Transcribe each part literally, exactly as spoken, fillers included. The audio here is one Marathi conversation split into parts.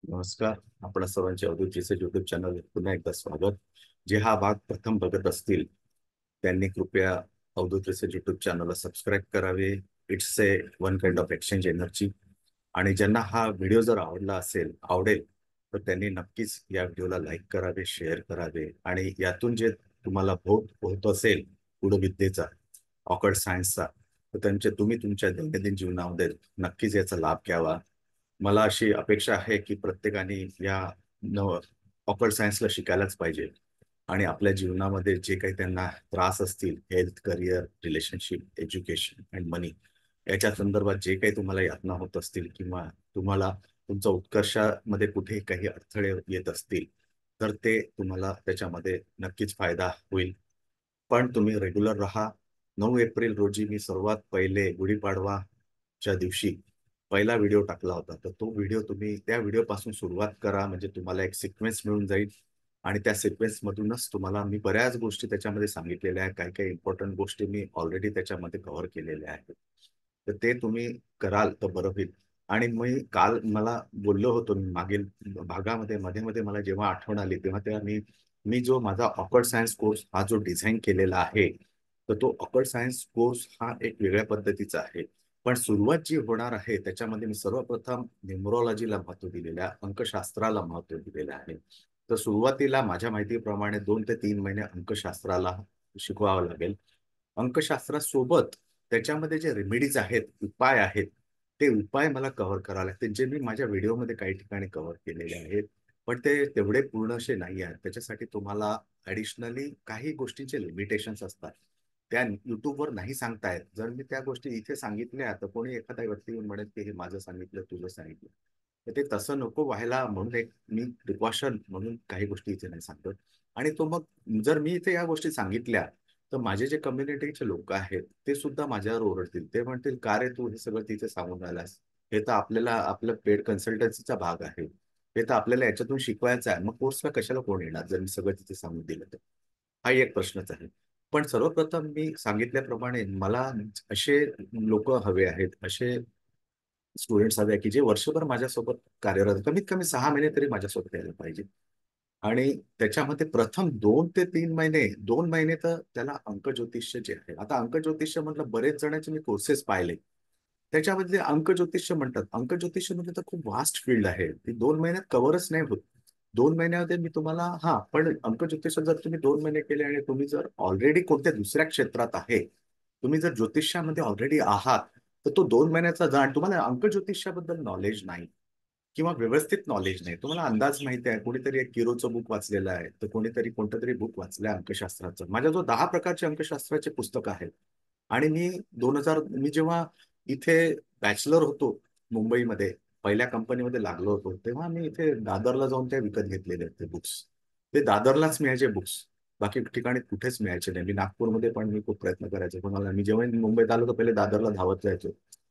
नमस्कार. आपण सर्वांचे अवधूत रिसर्च युट्यूब चॅनल पुन्हा एकदा स्वागत. जे हा भाग प्रथम बघत असतील त्यांनी कृपया अवधूत रिसर्च युट्यूब चॅनलला सबस्क्राईब करावे. It's a one kind of exchange energy. आणि ज्यांना हा व्हिडिओ जर आवडला असेल आवडेल तर त्यांनी नक्कीच या व्हिडिओला लाईक करावे, शेअर करावे आणि यातून जे तुम्हाला बोध होत असेल पुढे विद्येचा, ऑकल्ट सायन्सचा, तर त्यांचे तुम्ही तुमच्या दैनंदिन जीवनामध्ये नक्कीच याचा लाभ घ्यावा. मला अशी अपेक्षा आहे की प्रत्येकाने या नव ऑकल्ट सायन्सला शिकायलाच पाहिजे आणि आपल्या जीवनामध्ये जे काही त्यांना त्रास असतील, health, career, relationship, education and money, याच्या संदर्भात जे काही तुम्हाला यातना होत असतील किंवा तुम्हाला तुमचा उत्कर्षामध्ये कुठे काही अडथळे येत असतील तर ते तुम्हाला त्याच्यामध्ये नक्कीच फायदा होईल. पण तुम्ही रेग्युलर राहा. नऊ एप्रिल रोजी मी सर्वात पहिले गुढीपाडवाच्या दिवशी पहिला व्हिडिओ टाकला होता. तर तो व्हिडिओ तुम्ही त्या व्हिडिओपासून सुरुवात करा, म्हणजे तुम्हाला एक सिक्वेन्स मिळून जाईल आणि त्या सिक्वेन्स मधूनच तुम्हाला मी बऱ्याच गोष्टी त्याच्यामध्ये सांगितलेल्या आहेत. काही काही इम्पॉर्टंट गोष्टी मी ऑलरेडी त्याच्यामध्ये कव्हर केलेल्या आहेत. तर ते तुम्ही कराल तर बरं होईल. आणि मी काल मला बोललो होतो, मी मागील भागामध्ये मध्ये मध्ये मला जेव्हा आठवण आली तेव्हा तेव्हा मी मी जो माझा ऑकल्ट सायन्स कोर्स हा जो डिझाईन केलेला आहे, तर तो ऑकल्ट सायन्स कोर्स हा एक वेगळ्या पद्धतीचा आहे. पण सुरुवात जी होणार आहे त्याच्यामध्ये मी सर्वप्रथम न्यूमरोलॉजीला महत्व दिलेलं आहे, अंकशास्त्राला महत्व दिलेलं आहे. तर सुरुवातीला माझ्या माहितीप्रमाणे दोन ते तीन महिने अंकशास्त्राला शिकवावं लागेल. अंकशास्त्रासोबत त्याच्यामध्ये जे रेमेडीज आहेत, उपाय आहेत, ते उपाय मला कव्हर करावे लागतील, जे मी माझ्या व्हिडिओमध्ये काही ठिकाणी कव्हर केलेले आहेत. पण ते तेवढे पूर्ण असे नाही आहेत. त्याच्यासाठी तुम्हाला ऍडिशनली काही गोष्टींचे लिमिटेशन्स असतात, त्या युट्यूबवर नाही सांगतायत. जर मी त्या गोष्टी इथे सांगितल्या तर कोणी एखादा व्यक्ती येऊन म्हणेल की हे माझं सांगितलं, तुझं सांगितलं. तर ते तसं नको व्हायला म्हणून एक मी प्रिकॉशन म्हणून काही गोष्टी इथे नाही सांगत. आणि तो मग जर मी इथे या गोष्टी सांगितल्या तर माझे जे कम्युनिटीचे लोक आहेत ते सुद्धा माझ्यावर ओरडतील. ते म्हणतील, का रे तू हे सगळं तिथे सांगून राहिलास? हे तर आपल्याला आपलं पेड कन्सल्टन्सीचा भाग आहे, हे तर आपल्याला याच्यातून शिकवायचं आहे. मग कोर्सला कशाला कोण येणार जर मी सगळं तिथे सांगून दिलं तर? हा एक प्रश्नच आहे. पण सर्वप्रथम मी सांगितल्याप्रमाणे मला असे लोक हवे आहेत, असे स्टुडंट्स हवे की जे वर्षभर माझ्यासोबत कार्यरत, कमीत कमी सहा महिने तरी माझ्यासोबत यायला पाहिजे. आणि त्याच्यामध्ये प्रथम दोन ते तीन महिने, दोन महिने तर त्याला अंकज्योतिष्य जे आहे, आता अंकज्योतिष्य म्हटलं बरेच जणांचे मी कोर्सेस पाहिले, त्याच्यामध्ये अंकज्योतिष्य म्हणतात. अंकज्योतिष्य म्हणजे तर खूप वास्ट फील्ड आहे, ती दोन महिन्यात कव्हरच नाही होत. दोन महिन्यामध्ये मी तुम्हाला, हा पण अंकज्योतिष्य जर तुम्ही दोन महिने केले आणि तुम्ही जर ऑलरेडी कोणत्या दुसऱ्या क्षेत्रात आहे, तुम्ही जर ज्योतिष्यामध्ये ऑलरेडी आहात, तर तो दोन महिन्याचा जाण, तुम्हाला अंकज्योतिष्याबद्दल नॉलेज नाही किंवा व्यवस्थित नॉलेज नाही, तुम्हाला अंदाज माहिती आहे, कोणीतरी एक किरोचं बुक वाचलेलं आहे, तर कोणीतरी कोणतं तरी बुक वाचलंय अंकशास्त्राचं. माझ्या जो दहा प्रकारचे अंकशास्त्राचे पुस्तक आहेत. आणि मी दोन हजार मी जेव्हा इथे बॅचलर होतो मुंबईमध्ये, पहिल्या कंपनीमध्ये लागलो होतो, तेव्हा मी इथे दादरला जाऊन ते विकत घेतलेले आहेत ते बुक्स. ते दादरलाच मिळायचे बुक्स, बाकी ठिकाणी कुठेच मिळायचे नाही. मी नागपूरमध्ये पण मी खूप प्रयत्न करायचो, पण मला, मी जेव्हा मुंबईत आलो तर पहिले दादरला धावत जायचो.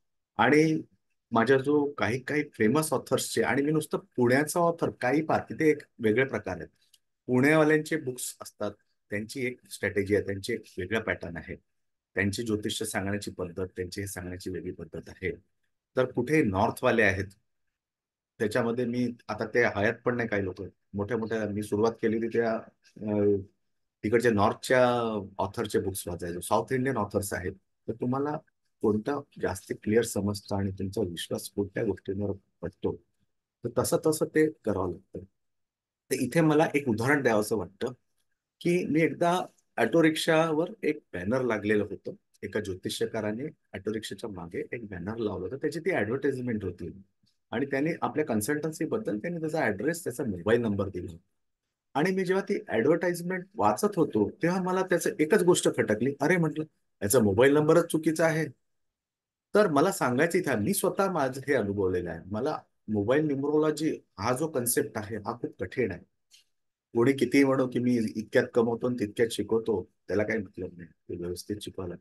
आणि माझ्या जो काही काही फेमस ऑथर्सचे, आणि मी नुसतं पुण्याचा ऑथर काही पाहत, तिथे एक वेगळे प्रकार आहेत. पुणेवाल्यांचे बुक्स असतात, त्यांची एक स्ट्रॅटेजी आहे, त्यांची एक वेगळा पॅटर्न आहे, त्यांची ज्योतिष सांगण्याची पद्धत, त्यांची हे सांगण्याची वेगळी पद्धत आहे. तर कुठे नॉर्थवाले आहेत, त्याच्यामध्ये मी आता ते हयात पण नाही, काही लोक मोठ्या मोठ्या, मी सुरुवात केली होती त्या अं, तिकडच्या नॉर्थच्या ऑथरचे बुक्स वाचायचो. साऊथ इंडियन ऑथर्स आहेत, तर तुम्हाला कोणता जास्त क्लिअर समजतं आणि तुमचा विश्वास कोणत्या गोष्टींवर पडतो, तर तसं तसं ते करावं लागतं. तर इथे मला एक उदाहरण द्यावं असं वाटतं की मी एकदा ऑटो रिक्षावर एक बॅनर लागलेलं होतं. एका ज्योतिषकाराने ऑटो रिक्षाच्या मागे एक बॅनर लावलं होतं, त्याची ती ऍडव्हर्टाइजमेंट होती. आणि त्याने आपल्या कन्सल्टन्सी बद्दल त्याने त्याचा ऍड्रेस, त्याचा मोबाईल नंबर दिला. आणि मी जेव्हा ती ऍडव्हर्टाइजमेंट वाचत होतो तेव्हा मला त्याचं एकच गोष्ट खटकली, अरे म्हटलं, याचा मोबाईल नंबरच चुकीचा आहे. तर मला सांगायचं इथे, मी स्वतः माझं हे अनुभवलेलं आहे. मला मोबाईल न्यूमरोलॉजी हा जो कन्सेप्ट आहे हा खूप कठीण आहे. कोणी कितीही म्हणो की मी इतक्यात कमवतो आणि तितक्यात शिकवतो, त्याला काही मतलब नाही, ते व्यवस्थित शिकवायला.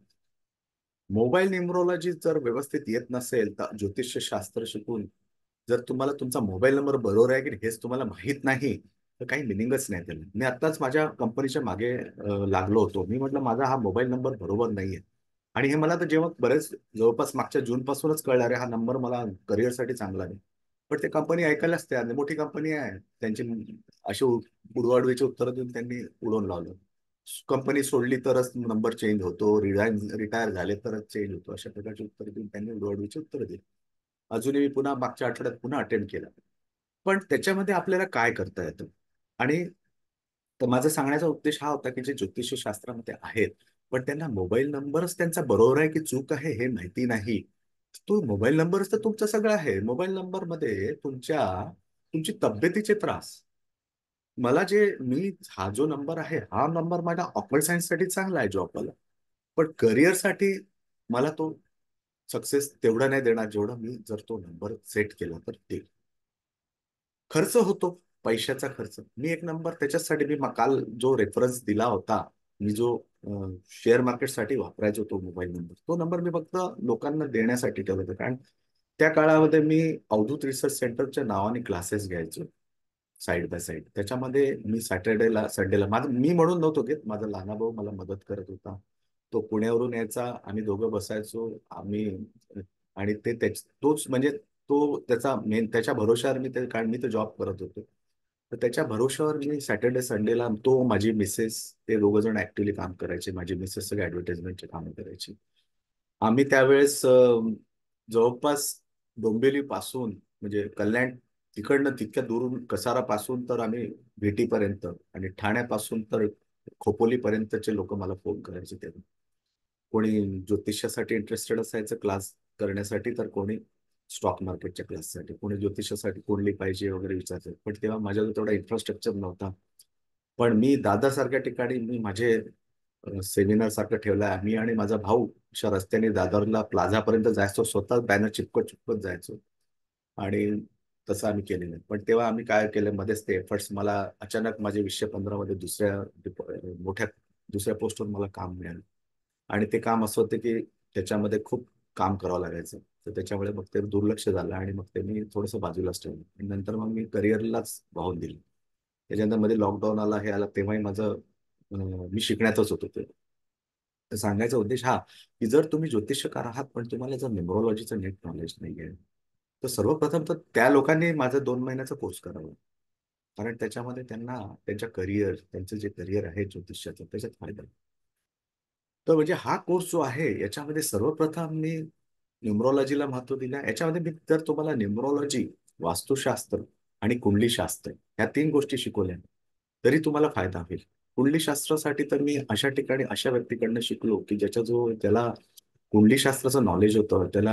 मोबाईल न्यूमरोलॉजी जर व्यवस्थित येत नसेल तर ज्योतिष शास्त्र शिकून जर तुम्हाला तुमचा मोबाईल नंबर बरोबर आहे की नाही हेच तुम्हाला माहित नाही, तर काही मिनिंगच नाही त्याला. मी आत्ताच माझ्या कंपनीच्या मागे अं, लागलो होतो. मी म्हटलं माझा हा मोबाईल नंबर बरोबर नाहीये. आणि हे मला तर जेव्हा बरेच जवळपास मागच्या जून पासूनच कळलं, अरे हा नंबर मला करिअरसाठी चांगला नाही. पण ते कंपनी ऐकायलाच तयार नाही. मोठी कंपनी आहे, त्यांची अशी उडवाउडवीची उत्तरं देऊन त्यांनी उडवून लावलं. कंपनी सोडली तरच नंबर चेंज होतो, रिटायर रिटायर झाले तरच चेंज होतो, अशा प्रकारची उत्तरं देऊन त्यांनी उडवाउडवीची उत्तरं दिली. अजूनही मी पुन्हा मागच्या आठवड्यात पुन्हा अटेंड केला. पण त्याच्यामध्ये आपल्याला काय करता येतं? आणि तर माझा सांगण्याचा उद्देश हा होता की जे ज्योतिष शास्त्रामध्ये आहेत, पण त्यांना मोबाईल नंबरच त्यांचा बरोबर आहे की चूक आहे हे माहिती नाही. तो मोबाईल नंबरच तर तुमचं सगळं आहे. मोबाईल नंबरमध्ये तुमच्या तुमची तब्येतीचे त्रास, मला जे मी हा जो नंबर आहे हा नंबर माझ्या ऑकल्ट सायन्ससाठी चांगला आहे जॉबवाला, पण करिअरसाठी मला तो सक्सेस तेवढा नाही देणार जेवढा मी जर तो नंबर सेट केला तर ते खर्च होतो, पैशाचा खर्च. मी एक नंबर त्याच्यासाठी मी मा- काल जो रेफरन्स दिला होता, मी जो शेअर मार्केटसाठी वापरायचो तो मोबाईल नंबर, तो नंबर मी फक्त लोकांना देण्यासाठी ठेवला होता. कारण त्या काळामध्ये मी अवधूत रिसर्च सेंटरच्या नावाने क्लासेस घ्यायचो साईड बाय साईड. त्याच्यामध्ये मी सॅटर्डेला संडेला माझं मी म्हणून नव्हतो घेत, माझा लहाना भाऊ मला मदत करत होता. तो पुण्यावरून यायचा, आम्ही दोघं बसायचो आम्ही, आणि ते त्याच तोच म्हणजे तो त्याचा मेन त्याच्या भरोश्यावर मी ते, कारण मी तो जॉब करत होतो, तर त्याच्या भरोश्यावर मी सॅटर्डे संडेला, तो माझी मिसेस, ते दोघं जण ऍक्च्युली काम करायचे. माझी मिसेस सगळे ऍडव्हर्टाइजमेंटचे काम करायची. आम्ही त्यावेळेस अं, जवळपास डोंबिवली पासून म्हणजे कल्याण तिकडनं तितक्या दुरून कसारापासून तर आम्ही भेटीपर्यंत, आणि ठाण्यापासून तर खोपोलीपर्यंतचे लोक मला फोन करायचे तेव्हा. कोणी ज्योतिषासाठी इंटरेस्टेड असायचं क्लास करण्यासाठी, तर कोणी स्टॉक मार्केटच्या क्लाससाठी, कोणी ज्योतिषासाठी कुंडली पाहिजे वगैरे विचारायचं. पण तेव्हा माझ्याजवळ तेवढा इन्फ्रास्ट्रक्चर नव्हता. पण मी दादरसारख्या ठिकाणी मी माझे सेमिनार सारखं ठेवलं आहे. मी आणि माझा भाऊ अशा रस्त्याने दादरला प्लाझापर्यंत जायचो, स्वतः बॅनर चिपकत चिपकत जायचो. आणि तसं आम्ही केलेलं आहे. पण तेव्हा आम्ही काय केलं, मध्येच ते एफर्ट्स, मला अचानक माझे वीसशे पंधरा मध्ये दुसऱ्या डिपो- मोठ्या दुसऱ्या पोस्टवर मला काम मिळालं. आणि ते काम असं होतं की त्याच्यामध्ये खूप काम करावं लागायचं. तर त्याच्यामुळे मग ते दुर्लक्ष झालं आणि मग ते मी थोडंसं बाजूलाच ठेवलं. आणि नंतर मग मी करिअरलाच वाहून दिलं. त्याच्यानंतर मध्ये लॉकडाऊन आला, हे आला, तेव्हाही माझं अं, मी शिकण्यातच होतो ते. तर सांगायचा उद्देश हा, की जर तुम्ही ज्योतिषकार आहात पण तुम्हाला जर न्युमरोलॉजीचं नीट नॉलेज नाही आहे, तर सर्वप्रथम तर त्या लोकांनी माझा दोन महिन्याचा कोर्स करावा. कारण त्याच्यामध्ये त्यांना त्यांच्या करिअर त्यांचं जे करिअर आहे ज्योतिषाचं त्याच्यात फायदा आहे. तर म्हणजे हा कोर्स जो आहे याच्यामध्ये सर्वप्रथम मी न्युमरॉलॉजीला महत्व दिलं आहे. याच्यामध्ये मी जर तुम्हाला न्युमरॉलॉजी, वास्तुशास्त्र आणि कुंडलीशास्त्र या तीन गोष्टी शिकवल्या तरी तुम्हाला फायदा होईल. कुंडलीशास्त्रासाठी तर मी अशा ठिकाणी अशा व्यक्तीकडनं शिकलो की ज्याच्या जो त्याला कुंडलीशास्त्राचं नॉलेज होतं, त्याला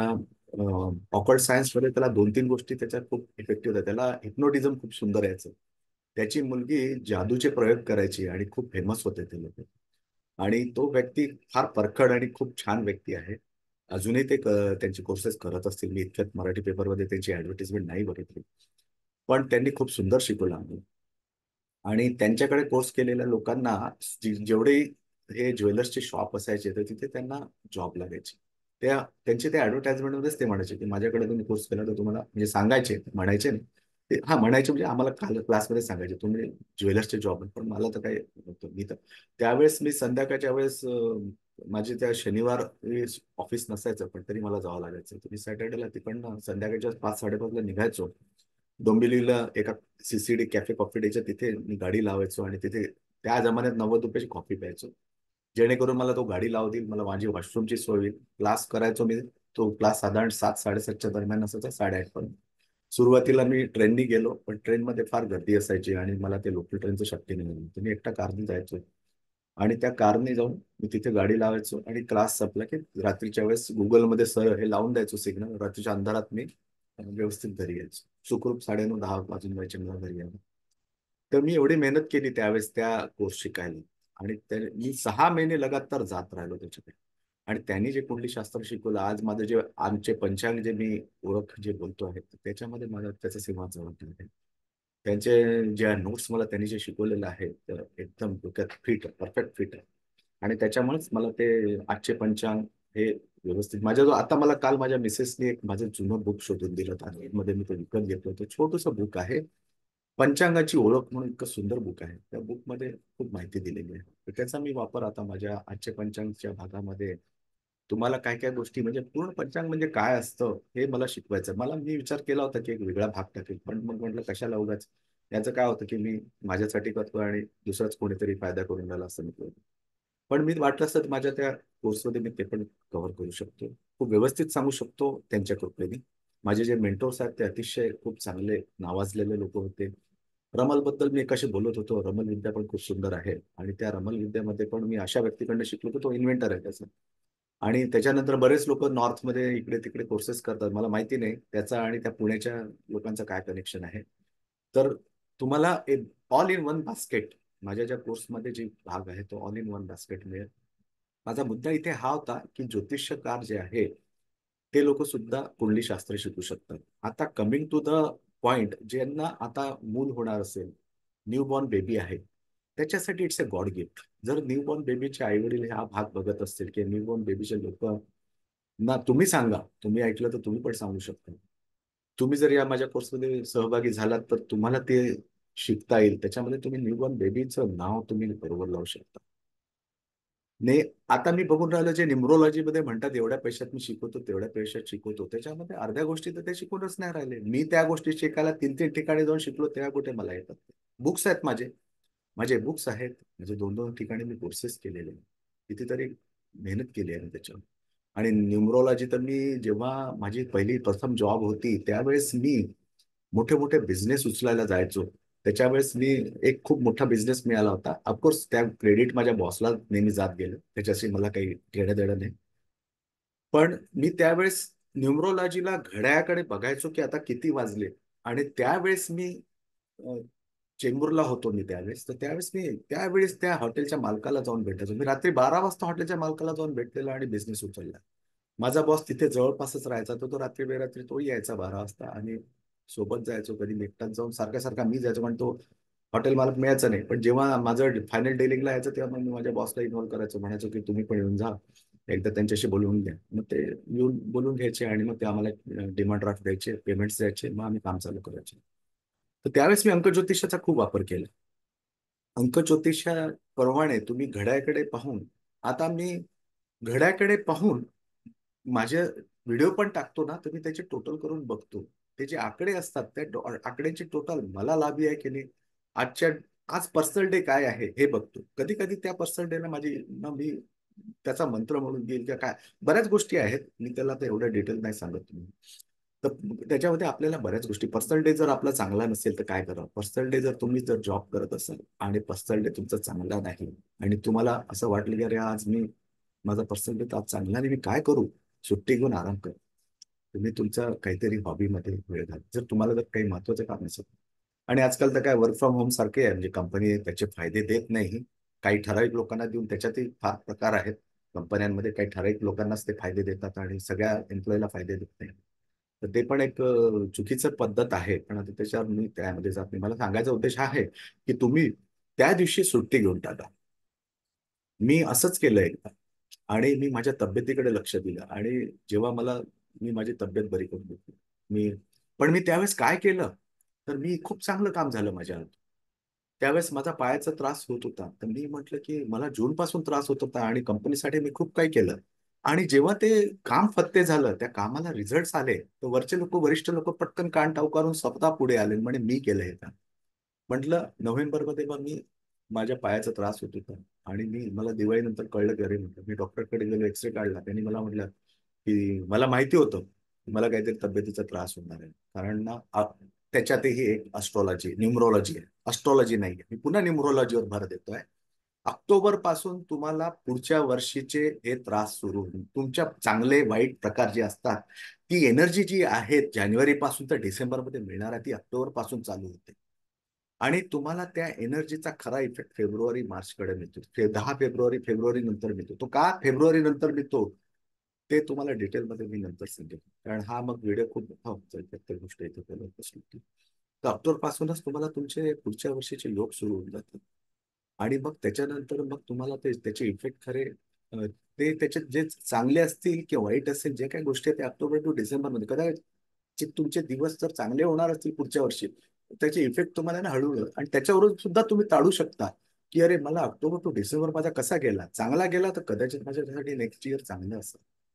ऑकल्ट सायन्समध्ये त्याला दोन तीन गोष्टी त्याच्यात खूप इफेक्टिव्ह होत्या. त्याला हिप्नोटिझम खूप सुंदर यायचं. त्याची मुलगी जादूचे प्रयोग करायची आणि खूप फेमस होते ते लोक. आणि तो व्यक्ती फार परखड आणि खूप छान व्यक्ती आहे. अजूनही ते क- त्यांचे कोर्सेस करत असतील. मी इतक्यात मराठी पेपरमध्ये त्यांची ऍडव्हर्टिजमेंट नाही बघितली, पण त्यांनी खूप सुंदर शिकवलं आम्हाला. आणि त्यांच्याकडे कोर्स केलेल्या लोकांना जे- जेवढे हे ज्वेलर्सचे शॉप असायचे तर तिथे त्यांना जॉब लागायचे. त्या त्यांचे ते ऍडव्हर्टाइजमेंटमध्येच ते म्हणायचे की माझ्याकडे तुम्ही कोर्स केला तर तुम्हाला, म्हणजे सांगायचे, म्हणायचे नाही ते, हा म्हणायचे म्हणजे आम्हाला काल क्लासमध्ये सांगायचे तुम्ही ज्वेलर्सचे जॉब. पण मला तर काही नव्हतं. मी तर त्यावेळेस मी संध्याकाळच्या वेळेस अं, माझे त्या शनिवार ऑफिस नसायचं पण तरी मला जावं लागायचं. तर मी सॅटर्डेला तिकडनं संध्याकाळच्या पाच साडेपाचला निघायचो. डोंबिवलीला एका सीसीडी कॅफे कॉफी डेच्या तिथे मी गाडी लावायचो आणि तिथे त्या जमान्यात नव्वद रुपयाची कॉफी प्यायचो, जेणेकरून मला तो गाडी लावू देईल, मला माझी वॉशरूमची सोय होईल. क्लास करायचो मी. तो क्लास साधारण सात साडेसातच्या दरम्यान असायचा, साडेआठ पर्यंत. सुरुवातीला मी ट्रेननी गेलो, पण ट्रेनमध्ये फार गर्दी असायची आणि मला ते लोकल ट्रेनचं शक्य नाही झालं. तर मी एकटा कारने जायचो आणि त्या कारने जाऊन मी तिथे गाडी लावायचो आणि क्लास संपला की रात्रीच्या वेळेस गुगलमध्ये सर हे लावून द्यायचो सिग्नल. रात्रीच्या अंधारात मी व्यवस्थित घरी यायचो. सुखरूप साडेनऊ दहा वाजून जायचे मला घरी यायला. तर मी एवढी मेहनत केली त्यावेळेस त्या कोर्स शिकायला. आणि त्या मी सहा महिने लगातार जात राहिलो त्याच्याकडे. आणि त्यांनी जे कुंडलीशास्त्र शिकवलं, आज माझं जे आमचे पंचांग जे मी ओळख जे बोलतो आहे त्याच्यामध्ये मला त्याचा सिंहाचा वाटत आहे. त्यांचे ज्या नोट्स मला त्यांनी जे शिकवलेलं आहे तर एकदम डोक्यात फिट परफेक्ट फिट आहे. आणि त्याच्यामुळेच मला ते आजचे पंचांग हे व्यवस्थित माझ्या जो, आता मला काल माझ्या मिसेसने एक माझं जुनं बुक शोधून दिलं आणि मध्ये मी ते विकत घेतलं होतं. छोटंसं बुक आहे, पंचांगाची ओळख म्हणून इतकं सुंदर बुक आहे. त्या बुकमध्ये खूप माहिती दिलेली आहे. तर त्याचा मी वापर आता माझ्या आजच्या पंचांगच्या भागामध्ये तुम्हाला काय काय गोष्टी म्हणजे पूर्ण पंचांग म्हणजे काय असतं हे मला शिकवायचं. मला मी विचार केला होता की एक वेगळा भाग टाकेल, पण मग म्हटलं कशाला उगाच. याचं काय होतं की मी माझ्यासाठी करतो आणि दुसराच कोणीतरी फायदा करून राहिला असं मी. पण मी वाटलं असतं तर माझ्या त्या कोर्समध्ये मी ते पण कव्हर करू शकतो. खूप व्यवस्थित सांगू शकतो त्यांच्या कृपेने. माझे जे मेंटोर्स आहेत ते अतिशय खूप चांगले नावाजलेले लोक होते. रमल बद्दल मी कसे बोलत होतो, रमल विद्या पण खूप सुंदर आहे आणि त्या रमल विद्यामध्ये पण मी अशा व्यक्तीकडनं शिकलो की तो इन्व्हेंटर आहे त्याचा. आणि त्याच्यानंतर बरेच लोक नॉर्थमध्ये इकडे तिकडे कोर्सेस करतात. मला माहिती नाही त्याचा आणि त्या पुण्याच्या लोकांचं काय कनेक्शन आहे. तर तुम्हाला ऑल इन वन बास्केट माझ्या ज्या कोर्समध्ये जे भाग आहे तो ऑल इन वन बास्केट मिळेल. माझा मुद्दा इथे हा होता की ज्योतिष्यकार जे आहे ते लोक सुद्धा कुंडली शास्त्र शिकू शकतात. आता कमिंग टू द पॉइंट, ज्यांना आता मूल होणार असेल, न्यूबॉर्न बेबी आहे, त्याच्यासाठी इट्स अ गॉड गिफ्ट. जर न्यूबॉर्न बेबीचे आई वडील हा भाग बघत असतील की न्यूबॉर्न बेबीचे लोक ना, तुम्ही सांगा, तुम्ही ऐकलं तर तुम्ही पण सांगू शकता. तुम्ही जर या माझ्या कोर्समध्ये सहभागी झालात तर तुम्हाला ते शिकता येईल. त्याच्यामध्ये तुम्ही न्यूबॉर्न बेबीचं नाव तुम्ही बरोबर लावू शकता. नाही, आता मी बघून राहिलो जे न्यूमरोलॉजी मध्ये म्हणतात एवढ्या पैशात मी शिकवतो तेवढ्या पैशात शिकवतो, त्याच्यामध्ये अर्ध्या गोष्टी तर ते शिकूनच नाही राहिले. मी त्या गोष्टी शिकायला तीन तीन ठिकाणी जाऊन शिकलो त्या कुठे मला येतात. बुक्स आहेत माझे माझे बुक्स आहेत. म्हणजे दोन दोन ठिकाणी मी कोर्सेस केलेले आहेत. कितीतरी मेहनत केली आहे मी त्याच्यावर. आणि न्यूमरोलॉजी तर मी जेव्हा माझी पहिली प्रथम जॉब होती त्यावेळेस मी मोठे मोठे बिझनेस उचलायला जायचो. त्याच्या वेळेस मी एक खूप मोठा बिझनेस मिळाला होता. ऑफकोर्स त्या क्रेडिट माझ्या बॉसला नेहमी जात गेलं, त्याच्याशी मला काही घेणं देणं नाही. पण मी त्यावेळेस न्यूमरोलॉजीला घड्याळाकडे बघायचो की आता किती वाजले. आणि त्यावेळेस मी अ, चेंबूरला होतो मी त्यावेळेस. तर त्यावेळेस मी त्यावेळेस त्या हॉटेलच्या मालकाला जाऊन भेटायचो. मी रात्री बारा वाजता हॉटेलच्या मालकाला जाऊन भेटलेलो आणि बिझनेस उचलला. माझा बॉस तिथे जवळपासच राहायचा. तो तो रात्री बेरात्री तोही यायचा बारा वाजता आणि सोबत जायचो. कधी एकटाच जाऊन सारखा सारखा मी जायचो, पण तो हॉटेल मालक मिळायचा नाही. पण जेव्हा माझं फायनल डेलिंगला यायचं तेव्हा मग मी माझ्या बॉसला इन्व्हॉल्व करायचो. म्हणायचो की तुम्ही पण येऊन जा, एकदा त्यांच्याशी बोलवून घ्या. मग ते येऊन बोलून घ्यायचे आणि मग ते आम्हाला डिमांड ड्राफ्ट द्यायचे, पेमेंट्स द्यायचे, मग आम्ही काम चालू करायचे. तर त्यावेळेस मी अंकज्योतिषाचा खूप वापर केला. अंकज्योतिषाप्रमाणे तुम्ही घड्याकडे पाहून, आता मी घड्याकडे पाहून माझे व्हिडिओ पण टाकतो ना, तर मी त्याचे टोटल करून बघतो. ते जे आकडे असतात त्या टो- आकड्यांची टोटल मला लाभी आहे की नाही, आजच्या आज पर्सनल डे काय आहे हे बघतो. कधी कधी त्या पर्सनल डेला माझी ना मी त्याचा मंत्र म्हणून घेईल किंवा काय, बऱ्याच गोष्टी आहेत. मी त्याला आता एवढ्या डिटेल नाही सांगत तुम्ही. तर त्याच्यामध्ये आपल्याला बऱ्याच गोष्टी, पर्सनल डे जर आपला चांगला नसेल तर काय करावं. पर्सनल डे जर तुम्ही जर जॉब करत असाल आणि पर्सनल डे तुमचा चांगला नाही आणि तुम्हाला असं वाटलं की अरे आज मी माझा पर्सनल डे तर आज चांगला नाही, मी काय करू, सुट्टी घेऊन आराम कर. तुम्ही तुमच्या काहीतरी हॉबीमध्ये वेळ घाल, जर तुम्हाला जर काही महत्वाचं काम असेल. आणि आजकाल तर काय वर्क फ्रॉम होम सारखे आहे, म्हणजे कंपनी त्याचे फायदे देत नाही. काही ठराविक लोकांना देऊन त्याच्यातही फार प्रकार आहेत. कंपन्यांमध्ये काही ठराविक लोकांनाच ते फायदे देतात आणि सगळ्या एम्प्लॉईला फायदे देत नाही. तर ते पण एक अ, चुकीचं पद्धत आहे. पण आता त्याच्यावर मी त्यामध्ये जात नाही. मला सांगायचा उद्देश हा आहे की तुम्ही त्या दिवशी सुट्टी घेऊन टाका. मी असंच केलं एकदा. आणि मी माझ्या तब्येतीकडे लक्ष दिलं आणि जेव्हा मला मी माझी तब्येत बरी करून घेतली. मी पण मी त्यावेळेस काय केलं, तर मी खूप चांगलं काम झालं माझ्या. त्यावेळेस माझा पायाचा त्रास होत होता. तर मी म्हटलं की मला जून पासून त्रास होत होता आणि कंपनीसाठी मी खूप काही केलं. आणि जेव्हा ते काम फत्ते झालं, त्या कामाला रिझल्ट्स आले, तर वरचे लोक, वरिष्ठ लोक पटकन कान टावकारून स्वतः पुढे आले म्हणे मी केलं हे काम. म्हटलं नोव्हेंबरमध्ये मग मी माझ्या पायाचा त्रास होत होता आणि मी मला दिवाळीनंतर कळलं की अरे म्हटलं, मी डॉक्टरकडे गेलो, एक्सरे काढला. त्यांनी मला म्हटलं की मला माहिती होतं की मला काहीतरी तब्येतीचा त्रास होणार आहे. कारण ना आ- त्याच्यातही एक अस्ट्रॉलॉजी न्यूमरोलॉजी आहे, अस्ट्रॉलॉजी नाही आहे. मी पुन्हा न्यूमरोलॉजीवर भर देतोय. ऑक्टोबर पासून तुम्हाला पुढच्या वर्षीचे हे त्रास सुरू होईल. तुमच्या चांगले वाईट प्रकार जे असतात, ती एनर्जी जी आहे जानेवारी पासून तर डिसेंबर मध्ये मिळणार आहे, ती ऑक्टोबर पासून चालू होते. आणि तुम्हाला त्या एनर्जीचा खरा इफेक्ट फेब्रुवारी मार्च कडे मिळतो. फे- दहा फेब्रुवारी फेब्रुवारी नंतर मिळतो. तो का फेब्रुवारी नंतर मिळतो ते तुम्हाला डिटेलमध्ये मी नंतर सांगेन. कारण हा मग व्हिडिओ खूप मोठा होत जाईल, प्रत्येक गोष्ट इथे बोलत बसली की. तर ऑक्टोबर पासूनच तुम्हाला तुमचे पुढच्या वर्षीचे योग सुरू होऊन जातात. आणि मग त्याच्यानंतर मग तुम्हाला ते त्याचे इफेक्ट खरे अ, ते त्याच्यात जे चांगले असतील किंवा वाईट असेल, जे काही गोष्टी आहेत ते ऑक्टोबर टू डिसेंबर मध्ये कदाचित तुमचे दिवस जर चांगले होणार असतील पुढच्या वर्षी, तर त्याचे इफेक्ट तुम्हाला ना हळूहळू आणि त्याच्यावरून सुद्धा तुम्ही टाळू शकता की अरे मला ऑक्टोबर टू डिसेंबर माझा कसा गेला, चांगला गेला तर कदाचित माझ्यासाठी नेक्स्ट इयर चांगलं असेल.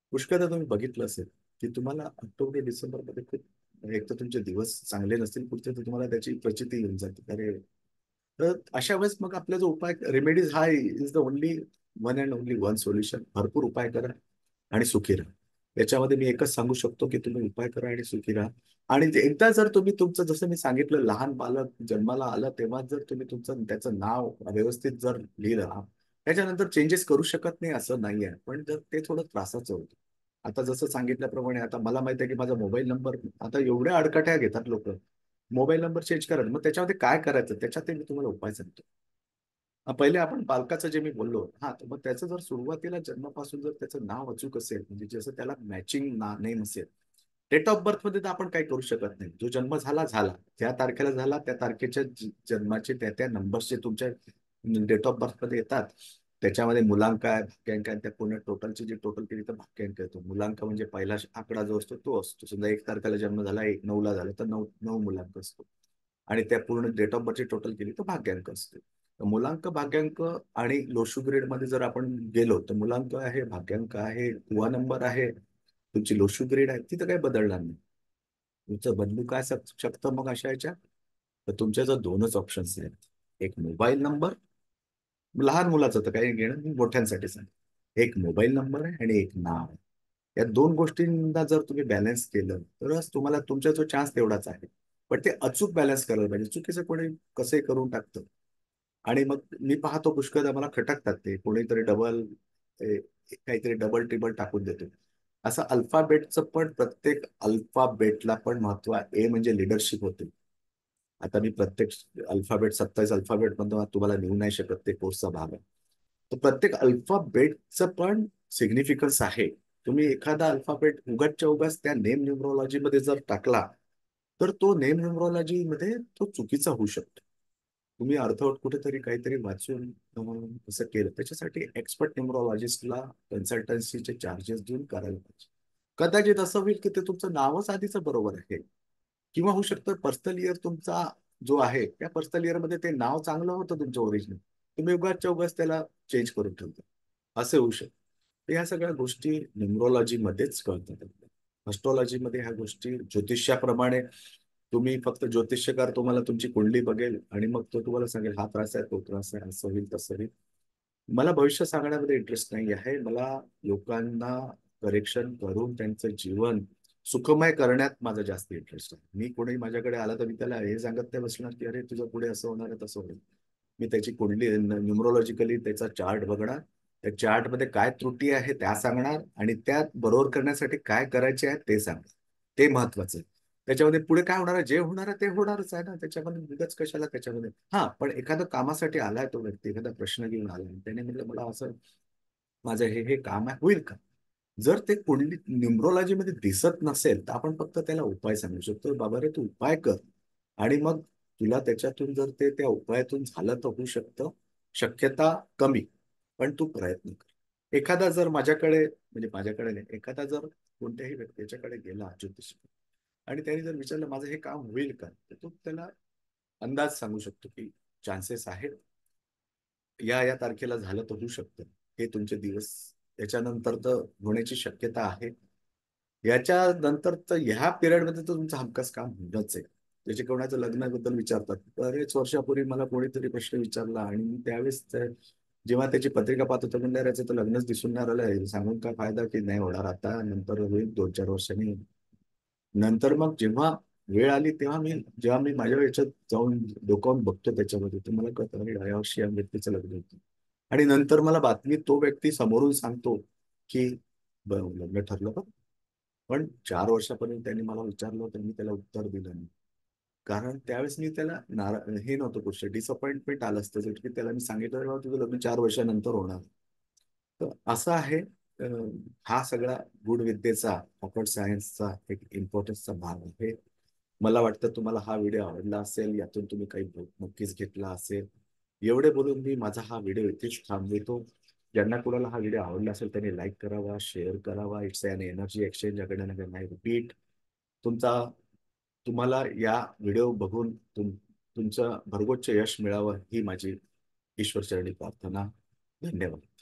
पुष्कळदा तुम्ही बघितलं असेल की तुम्हाला ऑक्टोबर डिसेंबर मध्ये खूप एक तर तुमचे दिवस चांगले नसतील पुढचे, तर तुम्हाला त्याची प्रचिती येऊन जाते. अरे, तर अशा वेळेस मग आपला जो उपाय रेमेडीज हा is the only one and only one solution. भरपूर उपाय करा आणि सुखी राहा. त्याच्यामध्ये मी एकच सांगू शकतो की तुम्ही उपाय करा आणि सुखी राहा. आणि ते एकदा जर तुम्ही तुमचं, जसं मी सांगितलं, लहान बालक जन्माला आलं तेव्हा जर तुम्ही तुमचं त्याचं नाव व्यवस्थित जर लिहिलं, त्याच्यानंतर चेंजेस करू शकत नाही असं नाही आहे, पण जर ते थोडं त्रासाचं होतं. आता जसं सांगितल्याप्रमाणे आता मला माहिती आहे की माझा मोबाईल नंबर आता एवढ्या अडकाट्या घेतात लोक, मोबाईल नंबर चेंज करायचा. मग त्याच्यामध्ये काय करायचं, त्याच्यात मी तुम्हाला उपाय सांगतो. हा, पहिले आपण बालकाचं जे मी बोललो, हा, तर मग त्याचं जर सुरुवातीला जन्मापासून जर त्याचं नाव अचूक असेल, म्हणजे जसं त्याला मॅचिंग ना नेम असेल, डेट ऑफ बर्थ मध्ये तर आपण काही करू शकत नाही. जो जन्म झाला झाला, ज्या तारखेला झाला त्या तारखेच्या ज- जन्माचे त्या त्या नंबर्सचे तुमच्या डेट ऑफ बर्थ मध्ये येतात. त्याच्यामध्ये मुलांक आहे, भाग्यांक आहे, त्या पूर्ण टोटलची जी टोटल केली तर भाग्यांक येतो. मुलांक म्हणजे पहिला आकडा जो असतो तो असतो. समजा एक तारखेला जन्म झाला, एक नऊला झाला, तर नऊ नऊ मुलांक असतो. आणि त्या पूर्ण डेट ऑफ बर्थची टोटल केली तर भाग्यांक असते. तर मुलांक, भाग्यांक आणि लोशू ग्रेड मध्ये जर आपण गेलो, तर मुलांक आहे, भाग्यांक आहे, दुवा नंबर आहे, तुमची लोशू ग्रेड आहे, तिथं काही बदलणार नाही. तुमचं बदलू काय शक- शकतं मग अशा याच्यात? तर तुमच्या जर दोनच ऑप्शन्स आहेत, एक मोबाईल नंबर, लहान मुलाचं तर काही घेणं, मी मोठ्यांसाठी सांग, एक मोबाईल नंबर आहे आणि एक नाव आहे. या दोन गोष्टींना जर तुम्ही बॅलन्स केलं तरच तुम्हाला तुमचा जो चान्स तेवढाच आहे. पण ते अचूक बॅलन्स करायला पाहिजे. चुकीचं कोणी कसंही करून टाकतं. आणि मग मी पाहतो पुष्कळदा मला खटकतात ते, कोणीतरी डबल काहीतरी डबल टिबल टाकून देतो. असं अल्फाबेटचं पण, प्रत्येक अल्फाबेटला पण महत्व आहे. ए म्हणजे लिडरशिप होते. आता मी प्रत्येक अल्फाबेट, सत्तावीस अल्फाबेट मधून तुम्हाला लिहू नाही शकत, ते कोर्सचा भाग आहे. तर प्रत्येक अल्फाबेटचं पण सिग्निफिकन्स आहे. तुम्ही एखादा अल्फाबेट उगाचच्या उगाच त्या नेम न्यूमरॉलॉजी मध्ये जर टाकला, तर तो नेम न्यूमरॉलॉजी मध्ये तो चुकीचा होऊ शकतो. तुम्ही अर्धवट कुठेतरी काहीतरी वाचून अं, असं केलं, त्याच्यासाठी एक्सपर्ट न्यूमरॉलॉजिस्टला कन्सल्टन्सीचे चार्जेस देऊन करायला पाहिजे. कदाचित असं होईल की ते तुमचं नावच आधीच बरोबर आहे, किंवा होऊ शकतं पर्सनल इयर तुमचा जो आहे त्या पर्सनल इयर मध्ये ते नाव चांगलं होतं तुमचं ओरिजिनल, तुम्ही उगाचच्या उगाच त्याला चेंज करून ठेवता, असे होऊ शकतं. तर ह्या सगळ्या गोष्टी न्युमरॉलॉजी मध्येच कळतात. ॲस्ट्रॉलॉजी मध्ये ह्या गोष्टी ज्योतिष्याप्रमाणे, तुम्ही फक्त ज्योतिष्यकार तुम्हाला तुमची कुंडली बघेल आणि मग तो तुम्हाला सांगेल हा त्रास आहे, तो त्रास आहे, असं होईल तसं होईल. मला भविष्य सांगण्यामध्ये इंटरेस्ट नाही आहे. मला लोकांना करेक्शन करून त्यांचं जीवन सुखमय करण्यात माझा जास्त इंटरेस्ट आहे. मी कोणी माझ्याकडे आला तर मी त्याला हे सांगत नाही बसणार की अरे तुझं पुढे असं होणार आहे, तसं होईल. मी त्याची कुंडली न्युमरोलॉजिकली त्याचा चार्ट बघणार, त्या चार्टमध्ये काय त्रुटी आहे त्या सांगणार, आणि त्या बरोबर करण्यासाठी काय करायचे आहे ते सांगणार. ते महत्वाचं आहे. त्याच्यामध्ये पुढे काय होणार आहे, जे होणार आहे ते होणारच आहे ना, त्याच्यामध्ये उगाच कशाला त्याच्यामध्ये. हा, पण एखादं कामासाठी आलाय तो व्यक्ती, एखादा प्रश्न घेऊन आलाय, त्याने म्हटलं मला असं, माझं हे हे काम आहे, होईल का? जर ते कुंडली न्युमरोलॉजी मध्ये दिसत नसेल तर आपण फक्त त्याला उपाय सांगू शकतो, बाबा रे तू उपाय कर. आणि मग तुला त्याच्यातून जर ते त्या उपायातून झालं तर होऊ शकतं, शक्यता कमी, पण तू प्रयत्न कर. एखादा जर माझ्याकडे, म्हणजे माझ्याकडे नाही, एखादा जर कोणत्याही व्यक्तीच्याकडे गेला ज्योतिष, आणि त्याने जर विचारलं माझं हे काम होईल का, तर तो त्याला अंदाज सांगू शकतो की चान्सेस आहेत, या या तारखेला झालं तर होऊ शकतं, हे तुमचे दिवस, याच्यानंतर तर होण्याची शक्यता आहे, याच्या नंतर तर ह्या पिरियडमध्ये तर तुमचं हमखास काम होणंच आहे. त्याचे कोणाचं लग्नाबद्दल विचारतात, बरेच वर्षापूर्वी मला कोणीतरी प्रश्न विचारला आणि मी त्यावेळेस त्या- जेव्हा त्याची पत्रिका पाहत होतो म्हणजे याचं तर लग्नच दिसून नाही राहिलं, सांगून काय फायदा की नाही होणार आता, नंतर होईल दोन चार वर्षांनी. नंतर मग जेव्हा वेळ आली तेव्हा मी, जेव्हा मी माझ्या याच्यात जाऊन डोकावून बघतो त्याच्यामध्ये, तर मला कळतं अरे या वर्षी या व्यक्तीचं लग्न होतं. आणि नंतर मला बातमी तो व्यक्ती समोरून सांगतो की "बरं, लग्न ठरलं बरं." पण चार वर्षापर्यंत त्यांनी मला विचारलं तर मी त्याला उत्तर दिलं नाही. कारण त्यावेळेस मी त्याला नारा हे नव्हतं गोष्ट, डिसअपॉइंटमेंट आलं असतं जर की त्याला मी सांगितलं "बाबा, तुझं लग्न चार वर्षानंतर होणार." तर असं आहे. अं, हा सगळा गूढ विद्येचा, ऑकल्ट सायन्सचा एक इम्पॉर्टन्सचा भाग आहे. मला वाटतं तुम्हाला हा व्हिडिओ आवडला असेल, यातून तुम्ही काही बोध नक्कीच घेतला असेल. एवढे बोलून मी माझा हा व्हिडिओ इथेच थांबवितो. ज्यांना कुणाला हा व्हिडिओ आवडला असेल त्यांनी लाईक करावा, शेअर करावा. It's an energy exchange again again I repeat. तुमचा तुम्हाला या व्हिडिओ बघून तुम तुमचं भरगोच्च यश मिळावं ही माझी ईश्वरचरणी प्रार्थना. धन्यवाद.